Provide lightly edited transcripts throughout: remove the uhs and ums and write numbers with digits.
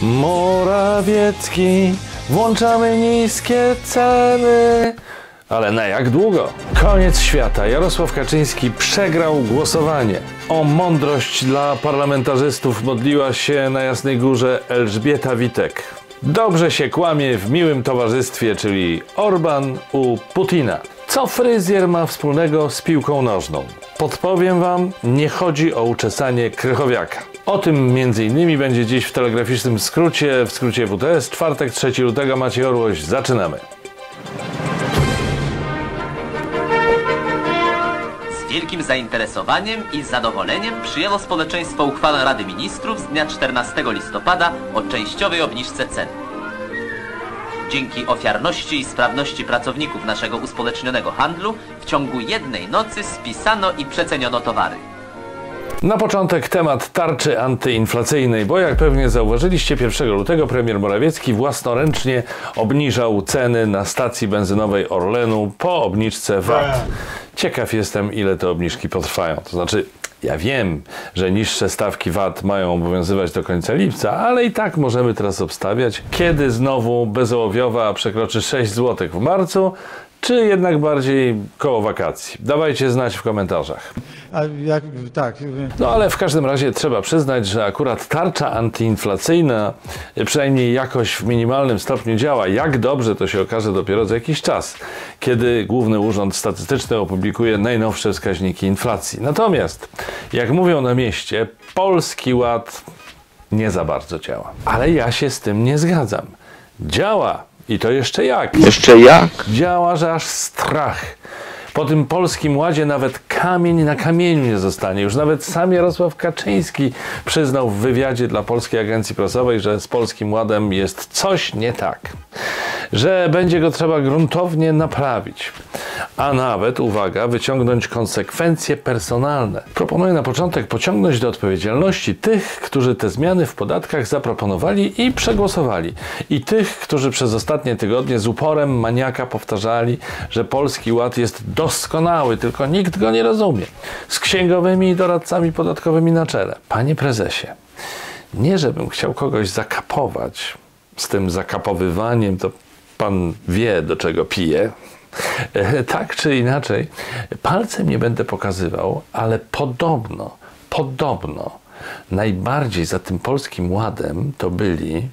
Morawiecki, włączamy niskie ceny. Ale na jak długo? Koniec świata. Jarosław Kaczyński przegrał głosowanie. O mądrość dla parlamentarzystów modliła się na Jasnej Górze Elżbieta Witek. Dobrze się kłamie w miłym towarzystwie, czyli Orban u Putina. Co fryzjer ma wspólnego z piłką nożną? Podpowiem wam, nie chodzi o uczesanie krychowiaka. O tym m.in. będzie dziś w telegraficznym skrócie, w skrócie WTS, czwartek, 3 lutego. Maciej Orłoś, zaczynamy. Z wielkim zainteresowaniem i zadowoleniem przyjęło społeczeństwo uchwałę Rady Ministrów z dnia 14 listopada o częściowej obniżce cen. Dzięki ofiarności i sprawności pracowników naszego uspołecznionego handlu w ciągu jednej nocy spisano i przeceniono towary. Na początek temat tarczy antyinflacyjnej, bo jak pewnie zauważyliście, 1 lutego premier Morawiecki własnoręcznie obniżał ceny na stacji benzynowej Orlenu po obniżce VAT. Ciekaw jestem, ile te obniżki potrwają. To znaczy, ja wiem, że niższe stawki VAT mają obowiązywać do końca lipca, ale i tak możemy teraz obstawiać, kiedy znowu bezołowiowa przekroczy 6 zł w marcu, czy jednak bardziej koło wakacji. Dawajcie znać w komentarzach. Tak. No ale w każdym razie trzeba przyznać, że akurat tarcza antyinflacyjna przynajmniej jakoś w minimalnym stopniu działa. Jak dobrze, to się okaże dopiero za jakiś czas, kiedy Główny Urząd Statystyczny opublikuje najnowsze wskaźniki inflacji. Natomiast, jak mówią na mieście, Polski Ład nie za bardzo działa. Ale ja się z tym nie zgadzam. Działa. I to jeszcze jak? Jeszcze jak? Działa, że aż strach. Po tym Polskim Ładzie nawet kamień na kamieniu nie zostanie. Już nawet sam Jarosław Kaczyński przyznał w wywiadzie dla Polskiej Agencji Prasowej, że z Polskim Ładem jest coś nie tak. Że będzie go trzeba gruntownie naprawić. A nawet, uwaga, wyciągnąć konsekwencje personalne. Proponuję na początek pociągnąć do odpowiedzialności tych, którzy te zmiany w podatkach zaproponowali i przegłosowali. I tych, którzy przez ostatnie tygodnie z uporem maniaka powtarzali, że Polski Ład jest doskonały, tylko nikt go nie rozumie. Z księgowymi i doradcami podatkowymi na czele. Panie prezesie, nie żebym chciał kogoś zakapować. Z tym zakapowywaniem to pan wie, do czego pije. Tak czy inaczej, palcem nie będę pokazywał, ale podobno najbardziej za tym Polskim Ładem to byli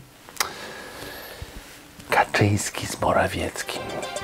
Kaczyński z Morawieckim.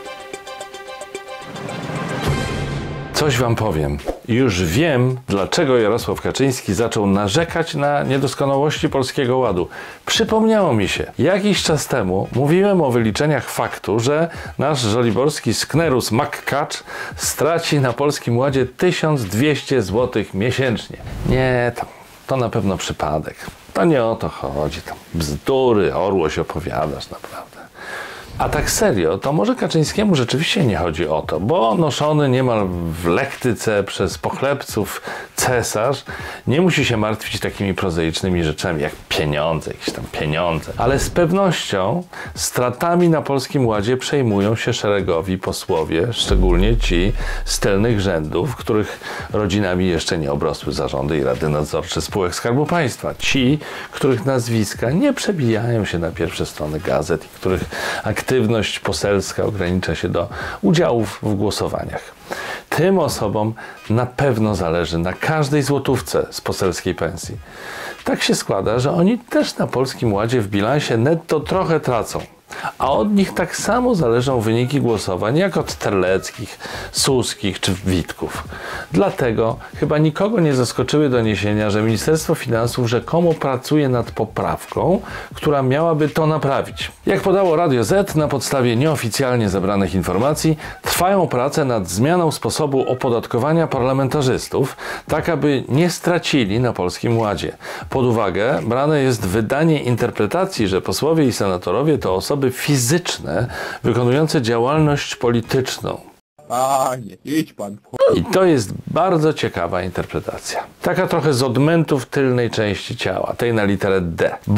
Coś wam powiem. Już wiem, dlaczego Jarosław Kaczyński zaczął narzekać na niedoskonałości Polskiego Ładu. Przypomniało mi się, jakiś czas temu mówiłem o wyliczeniach faktu, że nasz żoliborski sknerus McCatch straci na Polskim Ładzie 1200 zł miesięcznie. Nie, to na pewno przypadek. To nie o to chodzi. To bzdury, Orłoś opowiadasz naprawdę. A tak serio, to może Kaczyńskiemu rzeczywiście nie chodzi o to, bo noszony niemal w lektyce przez pochlebców cesarz nie musi się martwić takimi prozaicznymi rzeczami jak pieniądze, jakieś tam pieniądze. Ale z pewnością stratami na Polskim Ładzie przejmują się szeregowi posłowie, szczególnie ci z tylnych rzędów, których rodzinami jeszcze nie obrosły zarządy i rady nadzorcze spółek Skarbu Państwa. Ci, których nazwiska nie przebijają się na pierwsze strony gazet i których aktywność poselska ogranicza się do udziałów w głosowaniach. Tym osobom na pewno zależy na każdej złotówce z poselskiej pensji. Tak się składa, że oni też na Polskim Ładzie w bilansie netto trochę tracą. A od nich tak samo zależą wyniki głosowań jak od Terleckich, Suskich czy Witków. Dlatego chyba nikogo nie zaskoczyły doniesienia, że Ministerstwo Finansów rzekomo pracuje nad poprawką, która miałaby to naprawić. Jak podało Radio Z, na podstawie nieoficjalnie zebranych informacji trwają prace nad zmianą sposobu opodatkowania parlamentarzystów, tak aby nie stracili na Polskim Ładzie. Pod uwagę brane jest wydanie interpretacji, że posłowie i senatorowie to osoby fizyczne wykonujące działalność polityczną. Panie, idź pan. I to jest bardzo ciekawa interpretacja. Taka trochę z odmętów tylnej części ciała, tej na literę D. Bo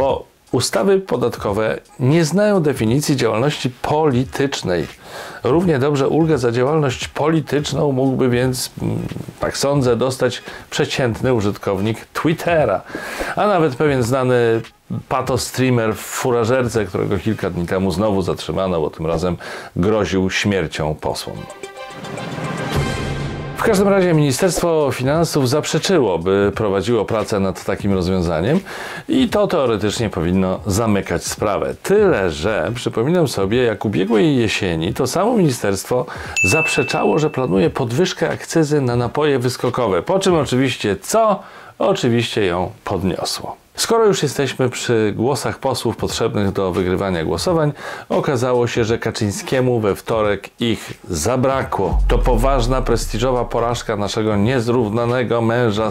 Ustawy podatkowe nie znają definicji działalności politycznej. Równie dobrze ulgę za działalność polityczną mógłby więc, tak sądzę, dostać przeciętny użytkownik Twittera, a nawet pewien znany patostreamer w furażerce, którego kilka dni temu znowu zatrzymano, bo tym razem groził śmiercią posłom. W każdym razie Ministerstwo Finansów zaprzeczyło, by prowadziło pracę nad takim rozwiązaniem i to teoretycznie powinno zamykać sprawę. Tyle, że przypominam sobie, jak ubiegłej jesieni to samo ministerstwo zaprzeczało, że planuje podwyżkę akcyzy na napoje wyskokowe, po czym oczywiście ją podniosło. Skoro już jesteśmy przy głosach posłów potrzebnych do wygrywania głosowań, okazało się, że Kaczyńskiemu we wtorek ich zabrakło. To poważna, prestiżowa porażka naszego niezrównanego męża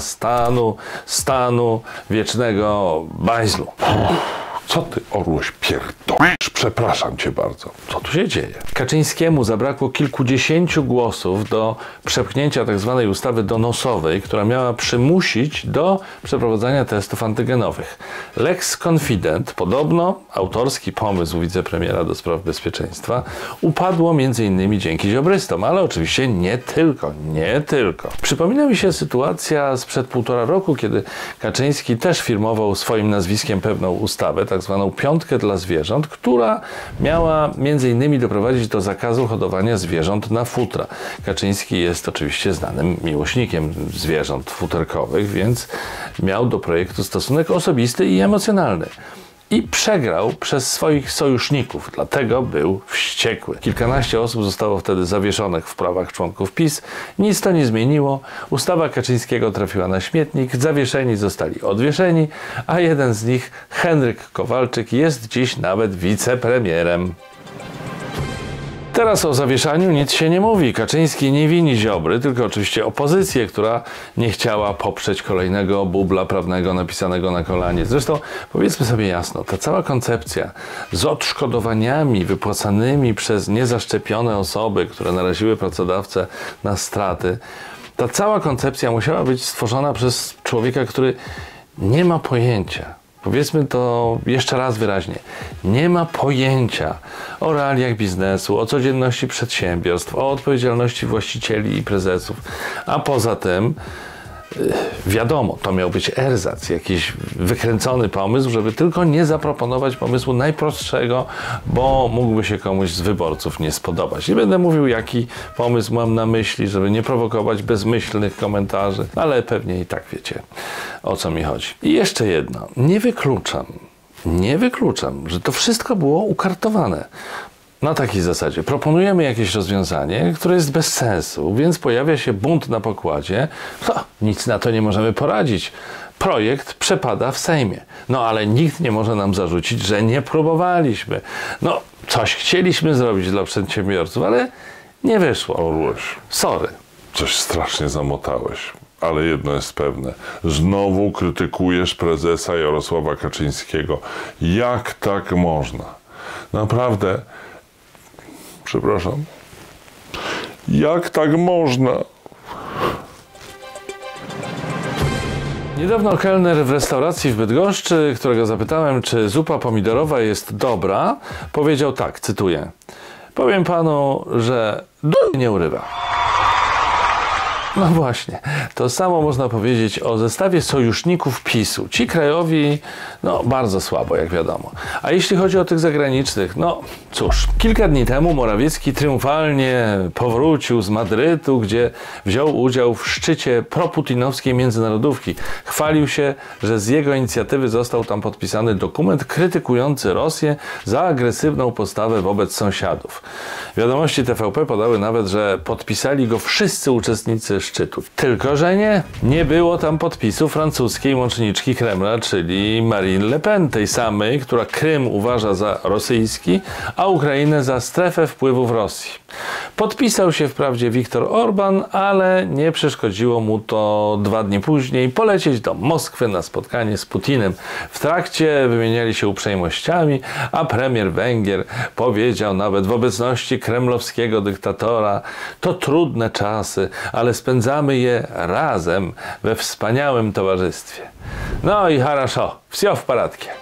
stanu wiecznego bajzlu. Co ty, orłoś pierdolisz? Przepraszam cię bardzo. Co tu się dzieje? Kaczyńskiemu zabrakło kilkudziesięciu głosów do przepchnięcia tzw. ustawy donosowej, która miała przymusić do przeprowadzania testów antygenowych. Lex Confident, podobno autorski pomysł wicepremiera do spraw bezpieczeństwa, upadło m.in. dzięki ziobrystom, ale oczywiście nie tylko. Przypomina mi się sytuacja sprzed 1,5 roku, kiedy Kaczyński też firmował swoim nazwiskiem pewną ustawę, tak zwaną piątkę dla zwierząt, która miała m.in. doprowadzić do zakazu hodowania zwierząt na futra. Kaczyński jest oczywiście znanym miłośnikiem zwierząt futerkowych, więc miał do projektu stosunek osobisty i emocjonalny. I przegrał przez swoich sojuszników, dlatego był wściekły. Kilkanaście osób zostało wtedy zawieszonych w prawach członków PiS. Nic to nie zmieniło. Ustawa Kaczyńskiego trafiła na śmietnik, zawieszeni zostali odwieszeni, a jeden z nich, Henryk Kowalczyk, jest dziś nawet wicepremierem. Teraz o zawieszaniu nic się nie mówi. Kaczyński nie wini Ziobry, tylko oczywiście opozycję, która nie chciała poprzeć kolejnego bubla prawnego napisanego na kolanie. Zresztą powiedzmy sobie jasno, ta cała koncepcja z odszkodowaniami wypłacanymi przez niezaszczepione osoby, które naraziły pracodawcę na straty, ta cała koncepcja musiała być stworzona przez człowieka, który nie ma pojęcia. Powiedzmy to jeszcze raz wyraźnie. Nie ma pojęcia o realiach biznesu, o codzienności przedsiębiorstw, o odpowiedzialności właścicieli i prezesów. A poza tym, wiadomo, to miał być erzac, jakiś wykręcony pomysł, żeby tylko nie zaproponować pomysłu najprostszego, bo mógłby się komuś z wyborców nie spodobać. Nie będę mówił, jaki pomysł mam na myśli, żeby nie prowokować bezmyślnych komentarzy, ale pewnie i tak wiecie, o co mi chodzi. I jeszcze jedno. Nie wykluczam, że to wszystko było ukartowane. Na takiej zasadzie. Proponujemy jakieś rozwiązanie, które jest bez sensu, więc pojawia się bunt na pokładzie. Nic na to nie możemy poradzić. Projekt przepada w Sejmie. No ale nikt nie może nam zarzucić, że nie próbowaliśmy. No, coś chcieliśmy zrobić dla przedsiębiorców, ale nie wyszło. Orłoś, sorry. coś strasznie zamotałeś. Ale jedno jest pewne. Znowu krytykujesz prezesa Jarosława Kaczyńskiego. Jak tak można? Naprawdę... Przepraszam. Jak tak można? Niedawno kelner w restauracji w Bydgoszczy, którego zapytałem, czy zupa pomidorowa jest dobra, powiedział tak, cytuję: powiem panu, że nie urywa. No właśnie, to samo można powiedzieć o zestawie sojuszników PiS-u. Ci krajowi, no bardzo słabo, jak wiadomo. A jeśli chodzi o tych zagranicznych, no cóż. Kilka dni temu Morawiecki triumfalnie powrócił z Madrytu, gdzie wziął udział w szczycie proputinowskiej międzynarodówki. Chwalił się, że z jego inicjatywy został tam podpisany dokument krytykujący Rosję za agresywną postawę wobec sąsiadów. Wiadomości TVP podały nawet, że podpisali go wszyscy uczestnicy szczytu. Tylko że nie było tam podpisu francuskiej łączniczki Kremla, czyli Marine Le Pen, tej samej, która Krym uważa za rosyjski, a Ukrainę za strefę wpływów Rosji. Podpisał się wprawdzie Viktor Orban, ale nie przeszkodziło mu to 2 dni później polecieć do Moskwy na spotkanie z Putinem. W trakcie wymieniali się uprzejmościami, a premier Węgier powiedział nawet w obecności kremlowskiego dyktatora: to trudne czasy, ale spędzamy je razem we wspaniałym towarzystwie. No i haraszo, wsio w paradkie.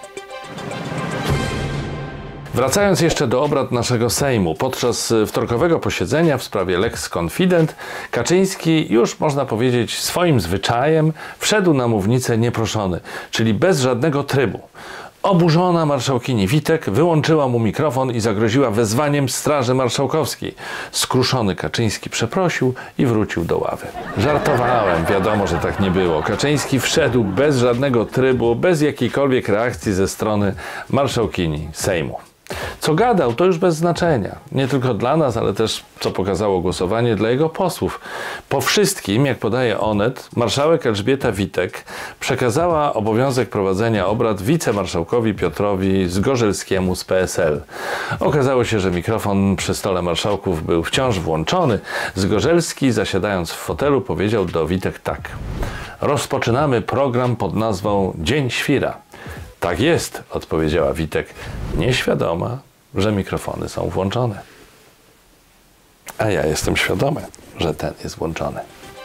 Wracając jeszcze do obrad naszego Sejmu, podczas wtorkowego posiedzenia w sprawie Lex Confident, Kaczyński już, można powiedzieć, swoim zwyczajem wszedł na mównicę nieproszony, czyli bez żadnego trybu. Oburzona marszałkini Witek wyłączyła mu mikrofon i zagroziła wezwaniem Straży Marszałkowskiej. Skruszony Kaczyński przeprosił i wrócił do ławy. Żartowałem, wiadomo, że tak nie było. Kaczyński wszedł bez żadnego trybu, bez jakiejkolwiek reakcji ze strony marszałkini Sejmu. Co gadał, to już bez znaczenia. Nie tylko dla nas, ale też, co pokazało głosowanie, dla jego posłów. Po wszystkim, jak podaje Onet, marszałek Elżbieta Witek przekazała obowiązek prowadzenia obrad wicemarszałkowi Piotrowi Zgorzelskiemu z PSL. Okazało się, że mikrofon przy stole marszałków był wciąż włączony. Zgorzelski, zasiadając w fotelu, powiedział do Witek tak. Rozpoczynamy program pod nazwą Dzień Świra. Tak jest, odpowiedziała Witek, nieświadoma, że mikrofony są włączone. A ja jestem świadomy, że ten jest włączony.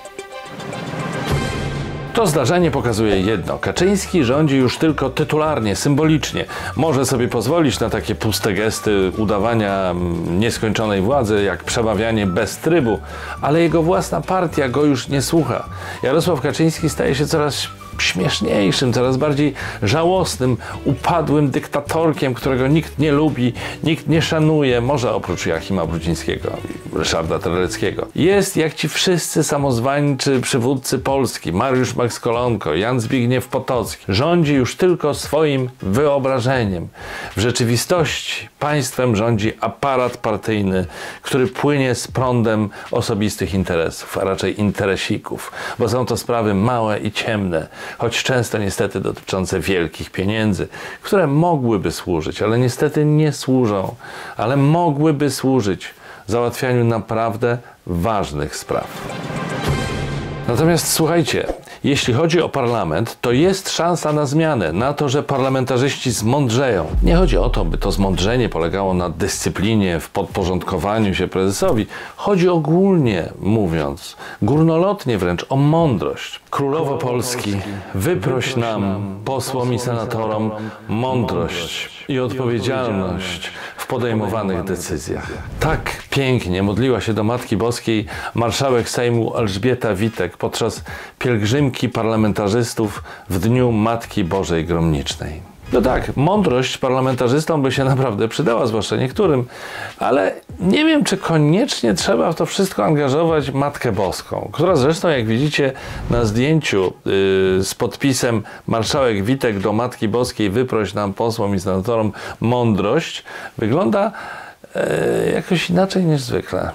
To zdarzenie pokazuje jedno. Kaczyński rządzi już tylko tytularnie, symbolicznie. Może sobie pozwolić na takie puste gesty udawania nieskończonej władzy, jak przemawianie bez trybu, ale jego własna partia go już nie słucha. Jarosław Kaczyński staje się coraz śmieszniejszym, coraz bardziej żałosnym, upadłym dyktatorkiem, którego nikt nie lubi, nikt nie szanuje, może oprócz Joachima Brudzińskiego i Ryszarda Terleckiego. Jest jak ci wszyscy samozwańczy przywódcy Polski, Mariusz Max-Kolonko, Jan Zbigniew Potocki. Rządzi już tylko swoim wyobrażeniem. W rzeczywistości państwem rządzi aparat partyjny, który płynie z prądem osobistych interesów, a raczej interesików, bo są to sprawy małe i ciemne, choć często niestety dotyczące wielkich pieniędzy, które mogłyby służyć, ale niestety nie służą, ale mogłyby służyć załatwianiu naprawdę ważnych spraw. Natomiast słuchajcie, jeśli chodzi o parlament, to jest szansa na zmianę, na to, że parlamentarzyści zmądrzeją. Nie chodzi o to, by to zmądrzenie polegało na dyscyplinie, w podporządkowaniu się prezesowi. Chodzi ogólnie mówiąc, górnolotnie wręcz, o mądrość. Królowo Polski, wyproś nam, posłom i senatorom, mądrość i odpowiedzialność w podejmowanych decyzjach. Tak pięknie modliła się do Matki Boskiej marszałek Sejmu Elżbieta Witek podczas pielgrzymki parlamentarzystów w Dniu Matki Bożej Gromnicznej. No tak, mądrość parlamentarzystom by się naprawdę przydała, zwłaszcza niektórym, ale nie wiem, czy koniecznie trzeba w to wszystko angażować Matkę Boską, która zresztą, jak widzicie na zdjęciu z podpisem marszałek Witek do Matki Boskiej, wyproś nam, posłom i senatorom, mądrość, wygląda jakoś inaczej niż zwykle.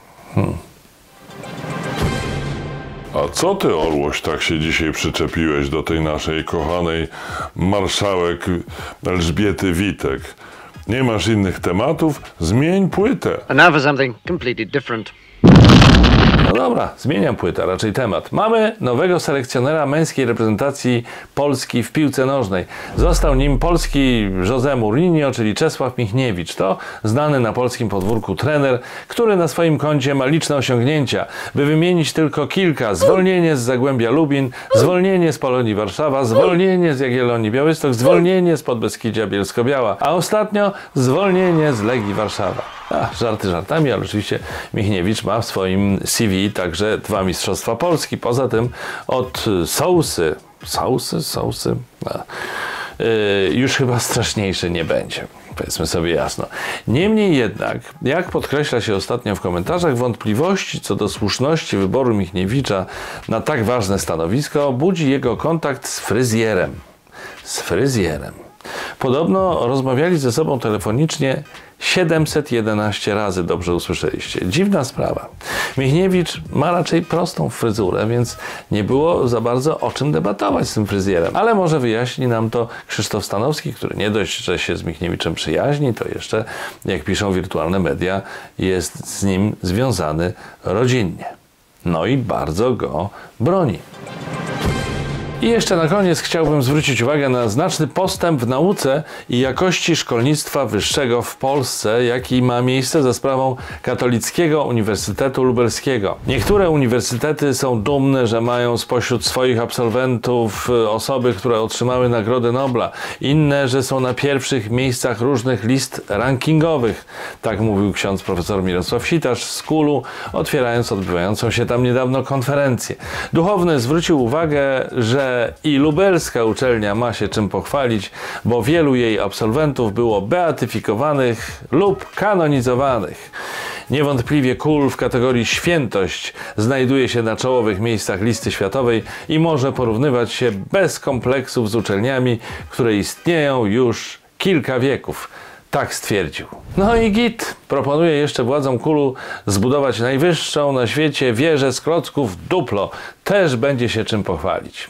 A co ty, Orłoś, tak się dzisiaj przyczepiłeś do tej naszej kochanej marszałek Elżbiety Witek? Nie masz innych tematów? Zmień płytę. And now for something completely different. No dobra, zmieniam płytę, raczej temat. Mamy nowego selekcjonera męskiej reprezentacji Polski w piłce nożnej. Został nim polski José Mourinho, czyli Czesław Michniewicz. To znany na polskim podwórku trener, który na swoim koncie ma liczne osiągnięcia. By wymienić tylko kilka: zwolnienie z Zagłębia Lubin, zwolnienie z Polonii Warszawa, zwolnienie z Jagiellonii Białystok, zwolnienie z Podbeskidzia Bielsko-Biała, a ostatnio zwolnienie z Legii Warszawa. Żarty żartami, ale oczywiście Michniewicz ma w swoim CV także 2 mistrzostwa Polski. Poza tym od Sousy już chyba straszniejszy nie będzie. Powiedzmy sobie jasno. Niemniej jednak, jak podkreśla się ostatnio w komentarzach, wątpliwości co do słuszności wyboru Michniewicza na tak ważne stanowisko budzi jego kontakt z fryzjerem. Podobno rozmawiali ze sobą telefonicznie 711 razy, dobrze usłyszeliście. Dziwna sprawa. Michniewicz ma raczej prostą fryzurę, więc nie było za bardzo o czym debatować z tym fryzjerem. Ale może wyjaśni nam to Krzysztof Stanowski, który nie dość, że się z Michniewiczem przyjaźni, to jeszcze, jak piszą wirtualne media, jest z nim związany rodzinnie. No i bardzo go broni. I jeszcze na koniec chciałbym zwrócić uwagę na znaczny postęp w nauce i jakości szkolnictwa wyższego w Polsce, jaki ma miejsce za sprawą Katolickiego Uniwersytetu Lubelskiego. Niektóre uniwersytety są dumne, że mają spośród swoich absolwentów osoby, które otrzymały Nagrodę Nobla. Inne, że są na pierwszych miejscach różnych list rankingowych. Tak mówił ksiądz profesor Mirosław Sitarz z KUL-u, otwierając odbywającą się tam niedawno konferencję. Duchowny zwrócił uwagę, że i lubelska uczelnia ma się czym pochwalić, bo wielu jej absolwentów było beatyfikowanych lub kanonizowanych. Niewątpliwie KUL w kategorii świętość znajduje się na czołowych miejscach listy światowej i może porównywać się bez kompleksów z uczelniami, które istnieją już kilka wieków. Tak stwierdził. No i git. Proponuje jeszcze władzom KUL-u zbudować najwyższą na świecie wieżę z klocków Duplo. Też będzie się czym pochwalić.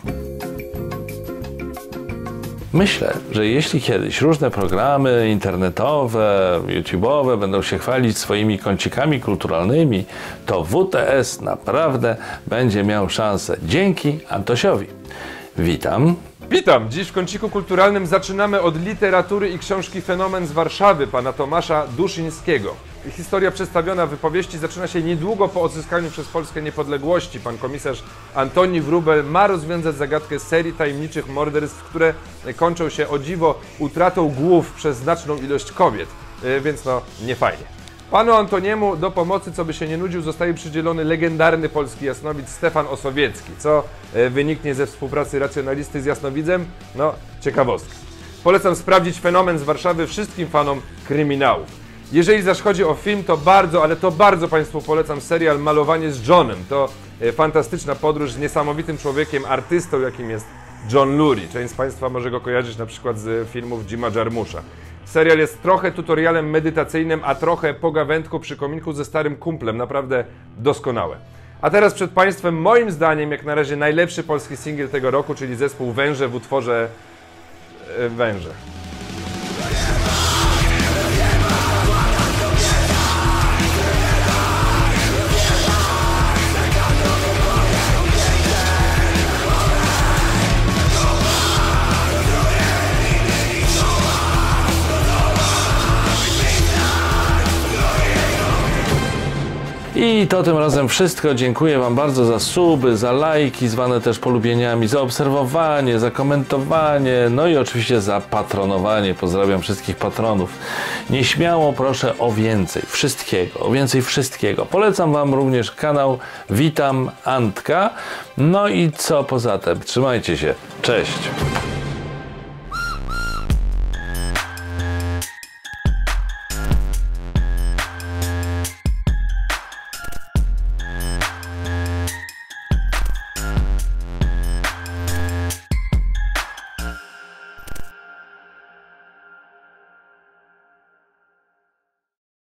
Myślę, że jeśli kiedyś różne programy internetowe, YouTube'owe będą się chwalić swoimi kącikami kulturalnymi, to WTS naprawdę będzie miał szansę. Dzięki Antosiowi. Witam. Witam! Dziś w kąciku kulturalnym zaczynamy od literatury i książki Fenomen z Warszawy pana Tomasza Duszyńskiego. Historia przedstawiona w wypowieści zaczyna się niedługo po odzyskaniu przez Polskę niepodległości. Pan komisarz Antoni Wróbel ma rozwiązać zagadkę serii tajemniczych morderstw, które kończą się o dziwo utratą głów przez znaczną ilość kobiet, więc no nie fajnie. Panu Antoniemu do pomocy, co by się nie nudził, zostaje przydzielony legendarny polski jasnowidz Stefan Osowiecki. Co wyniknie ze współpracy racjonalisty z jasnowidzem? No, ciekawostka. Polecam sprawdzić Fenomen z Warszawy wszystkim fanom kryminałów. Jeżeli zaś chodzi o film, to bardzo, ale to bardzo Państwu polecam serial Malowanie z Johnem. To fantastyczna podróż z niesamowitym człowiekiem, artystą, jakim jest John Lurie. Część z Państwa może go kojarzyć na przykład z filmów Jima Jarmusza. Serial jest trochę tutorialem medytacyjnym, a trochę pogawędką przy kominku ze starym kumplem. Naprawdę doskonałe. A teraz przed Państwem, moim zdaniem, jak na razie najlepszy polski singiel tego roku, czyli zespół Węże w utworze Węże. I to tym razem wszystko. Dziękuję Wam bardzo za suby, za lajki, zwane też polubieniami, za obserwowanie, za komentowanie, no i oczywiście za patronowanie. Pozdrawiam wszystkich patronów. Nieśmiało proszę o więcej wszystkiego, o więcej wszystkiego. Polecam Wam również kanał Witam Antka. No i co poza tym? Trzymajcie się. Cześć!